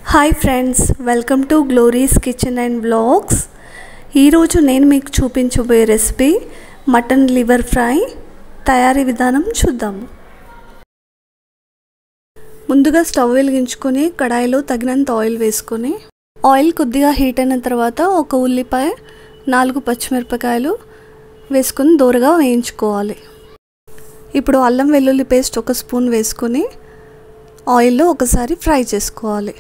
Hi friends, welcome to Glory's Kitchen and vlogs. ఈరోజు నేను మీకు చూపించబోయే రెసిపీ మటన్ లివర్ ఫ్రై. తయారీ విధానం చూద్దాము. ముందుగా స్టవ్ వెలిగించుకొని కడాయిలో తగినంత ఆయిల్ వేసుకొని, ఆయిల్ కొద్దిగా హీట్ అయిన తర్వాత ఒక ఉల్లిపాయ, 4 పచ్చిమిరపకాయలు వేసుకొని దోరగా వేయించుకోవాలి. ఇప్పుడు అల్లం వెల్లుల్లి పేస్ట్ 1 స్పూన్ వేసుకొని ఆయిల్లో ఒకసారి ఫ్రై చేసుకోవాలి.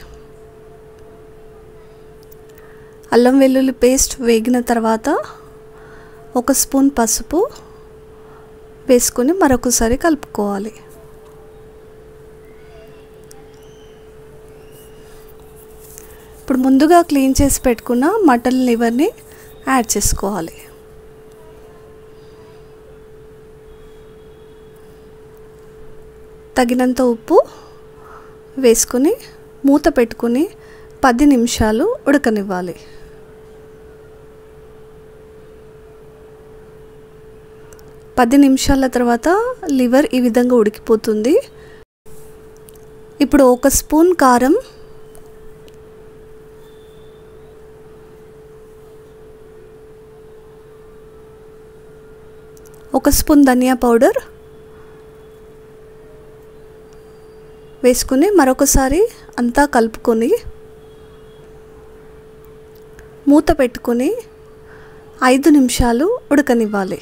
అల్లం వెల్లుల్లి పేస్ట్ వేగిన తర్వాత 1 స్పూన్ పసుపు వేసుకొని మరొకసారి కలుపుకోవాలి. ఇప్పుడు ముందుగా క్లీన్ చేసి పెట్టుకున్న మటన్ లివర్ని యాడ్ చేసుకోవాలి. తగినంత ఉప్పు వేసుకొని మూత పెట్టుకొని 10 నిమిషాలు ఉడకనివ్వాలి. 10 నిమిషాల తర్వాత లివర్ ఈ విధంగా ఉడికిపోతుంది. ఇప్పుడు 1 స్పూన్ కారం, 1 స్పూన్ ధనియా పౌడర్ వేసుకుని మరొకసారి అంతా కలుపుకొని మూత పెట్టుకొని 5 నిమిషాలు ఉడకనివ్వాలి.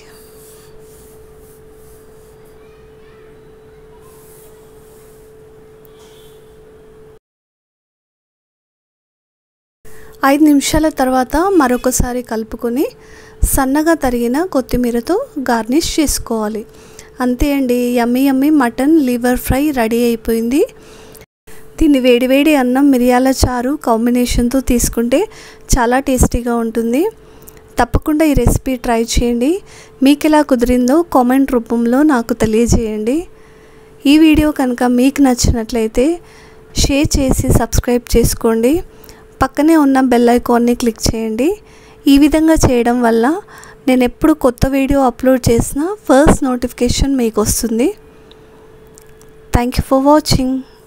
5 నిమిషాల తర్వాత మరొకసారి కలుపుకొని సన్నగా తరిగిన కొత్తిమీరతో గార్నిష్ చేసుకోవాలి. అంతే అండి, yummy yummy mutton liver fry ready అయిపోయింది. దీన్ని వేడివేడి అన్నం, మిరియాల చారు కాంబినేషన్తో తీసుకుంటే చాలా టేస్టీగా ఉంటుంది. తప్పకుండా ఈ రెసిపీ ట్రై చేయండి. మీకు ఎలా కుదిరిందో కామెంట్ రూపంలో నాకు తెలియజేయండి. ఈ వీడియో కనుక మీకు నచ్చినట్లయితే షేర్ చేసి సబ్స్క్రైబ్ చేసుకోండి. పక్కనే ఉన్న బెల్ ఐకాన్ని క్లిక్ చేయండి. ఈ విధంగా చేయడం వల్ల నేను ఎప్పుడు కొత్త వీడియో అప్లోడ్ చేసినా ఫస్ట్ నోటిఫికేషన్ మీకు వస్తుంది. Thank you for watching.